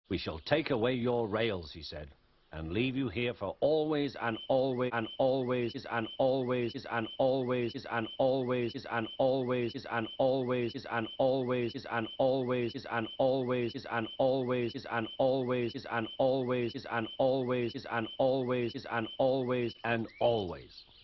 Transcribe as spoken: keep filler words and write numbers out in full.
We shall take away your rails, he said, and leave you here for always and always and always is and always is and always is and always is and always is and always is and always is and always is and always is and always is and always is and always is and always is and always is and always and always.